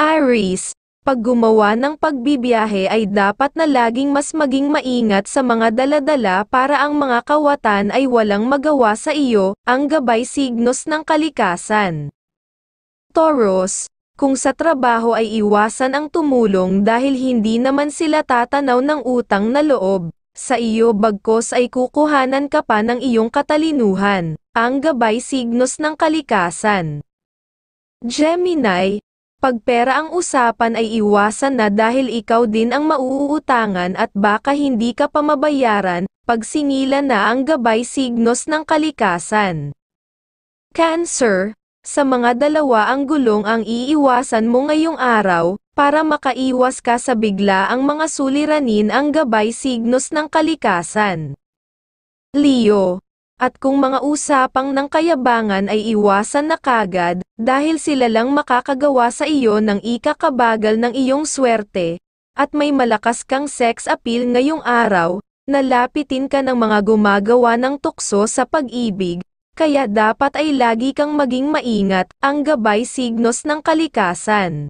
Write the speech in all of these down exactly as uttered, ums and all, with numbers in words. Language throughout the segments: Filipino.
Aries, pag gumawa ng pagbibiyahe ay dapat na laging mas maging maingat sa mga dala-dala para ang mga kawatan ay walang magawa sa iyo, ang gabay signos ng kalikasan. Taurus, kung sa trabaho ay iwasan ang tumulong dahil hindi naman sila tatanaw ng utang na loob sa iyo bagkos ay kukuhanan ka pa ng iyong katalinuhan, ang gabay signos ng kalikasan. Gemini, pag pera ang usapan ay iwasan na dahil ikaw din ang mauutangan at baka hindi ka pa mabayaran, pag singilan na ang gabay signos ng kalikasan. Cancer, sa mga dalawa ang gulong ang iiwasan mo ngayong araw, para makaiwas ka sa bigla ang mga suliranin ang gabay signos ng kalikasan. Leo, at kung mga usapang ng kayabangan ay iwasan na kagad, dahil sila lang makakagawa sa iyo ng ikakabagal ng iyong swerte, at may malakas kang sex appeal ngayong araw, nalapitin ka ng mga gumagawa ng tukso sa pag-ibig, kaya dapat ay lagi kang maging maingat, ang gabay signos ng kalikasan.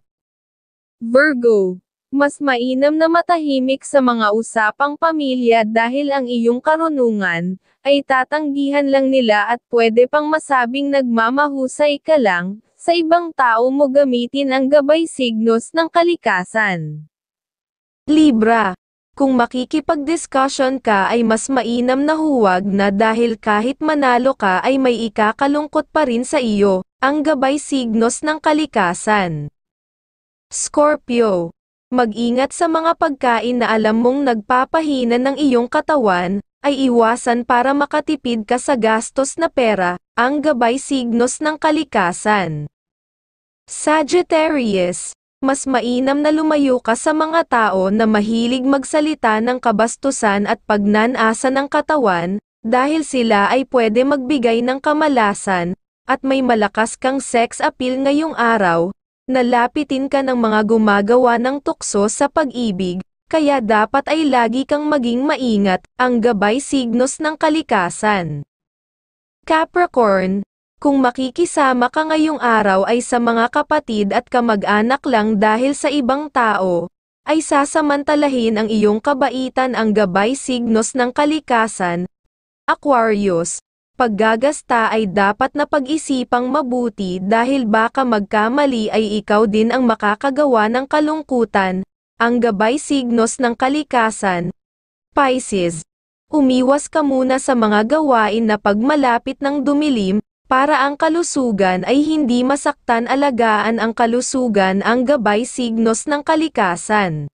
Virgo, mas mainam na matahimik sa mga usapang pamilya dahil ang iyong karunungan ay tatanggihan lang nila at pwede pang masabing nagmamahusay ka lang, sa ibang tao mo gamitin ang gabay signos ng kalikasan. Libra, kung makikipag-discussion ka ay mas mainam na huwag na dahil kahit manalo ka ay may ikakalungkot pa rin sa iyo, ang gabay signos ng kalikasan. Scorpio, mag-ingat sa mga pagkain na alam mong nagpapahina ng iyong katawan, ay iwasan para makatipid ka sa gastos na pera, ang gabay signos ng kalikasan. Sagittarius, mas mainam na lumayo ka sa mga tao na mahilig magsalita ng kabastusan at pagnanasa ng katawan, dahil sila ay pwede magbigay ng kamalasan, at may malakas kang sex appeal ngayong araw, nalapitin ka ng mga gumagawa ng tukso sa pag-ibig, kaya dapat ay lagi kang maging maingat, ang gabay signos ng kalikasan. Capricorn, kung makikisama ka ngayong araw ay sa mga kapatid at kamag-anak lang dahil sa ibang tao, ay sasamantalahin ang iyong kabaitan ang gabay signos ng kalikasan. Aquarius, paggagasta ay dapat na pag-isipang mabuti dahil baka magkamali ay ikaw din ang makakagawa ng kalungkutan, ang gabay signos ng kalikasan. Pisces, umiwas ka muna sa mga gawain na pagmalapit ng dumilim, para ang kalusugan ay hindi masaktan alagaan ang kalusugan ang gabay signos ng kalikasan.